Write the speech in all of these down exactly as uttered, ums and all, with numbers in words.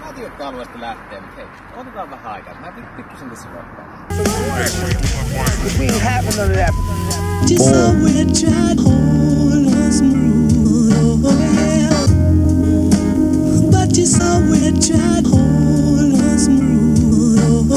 alueesta lähtee, mutta hei, otetaan vähän aikaa. Mä pikkusen tässä verran. We ain't having none of that. Just so we tried hold us smooth, but you saw we tried hold us smooth.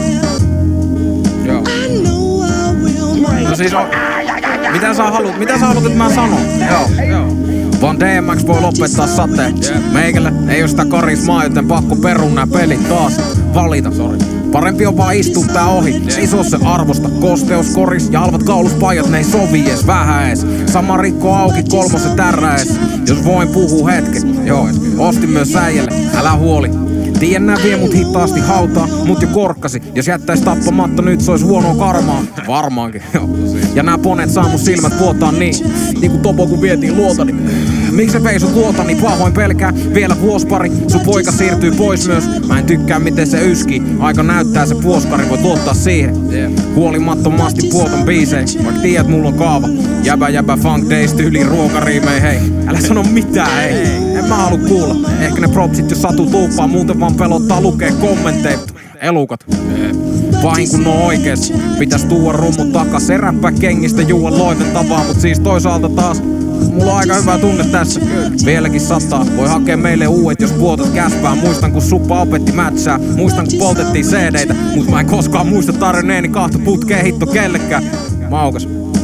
Joo. I know I will. No siis on... Mitä sä haluat? Mitä sä haluat, että mä sanon? Joo, joo. Vaan D M X voi lopettaa sateen. Meikälle ei oo sitä karismaa, joten pakko perun nää pelit taas. Valita, sorry. Parempi on vaan istua tää ohi. Ei se oo se arvosta. Kosteus, koris ja halvat kauluspajat, ne ei sovi ees vähän ees. Sama rikko auki, kolmosen tärrä ees. Jos voin puhua hetken. Joo, ostin myös säijälle, älä huoli. Tien nää vie mut hitaasti hautaa, mut jo korkkasi. Jos jättäis tappamatta nyt se ois huonoa karmaa. Varmaankin, joo. Ja nää ponet saa mun silmät vuotaa niin. Niinku Topo kun vietiin luotani. Miksi se vei sut luotani? Pahoin pelkää. Vielä vuospari. Sun poika siirtyy pois myös. Mä en tykkää miten se yskii. Aika näyttää se puoskari. Voit luottaa siihen. Huolimattomasti puoton biisei. Vaik tiedät mulla on kaava. Jäbä jäbä funk days tyyliin ruokariimei. Hei, älä sano mitään hei. En mä halu kuulla. Ehkä ne propsit jos satu tuuppaa. Muuten vaan pelottaa lukee kommentteja. Elukat. Vahin kun on oikees. Pitäis tuua rummut takas. Eräppää kengistä juua loivettavaa. Mut siis toisaalta taas mulla on aika hyvä tunne tässä. Vieläkin sataa. Voi hakea meille uudet, jos puotat käspää. Muistan kun suppa opetti mätsää. Muistan kun poltettiin C D:itä. Mut mä en koskaan muista tarjonneeni kahta putkeen hitto kellekään. Maukas.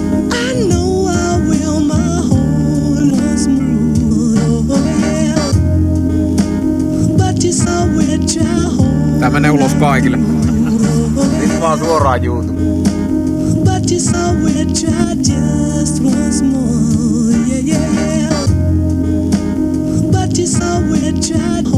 Tää menee ulos kaikille. Nyt vaan suoraan YouTube. But you saw we tried just once more, yeah, yeah. But you saw we tried.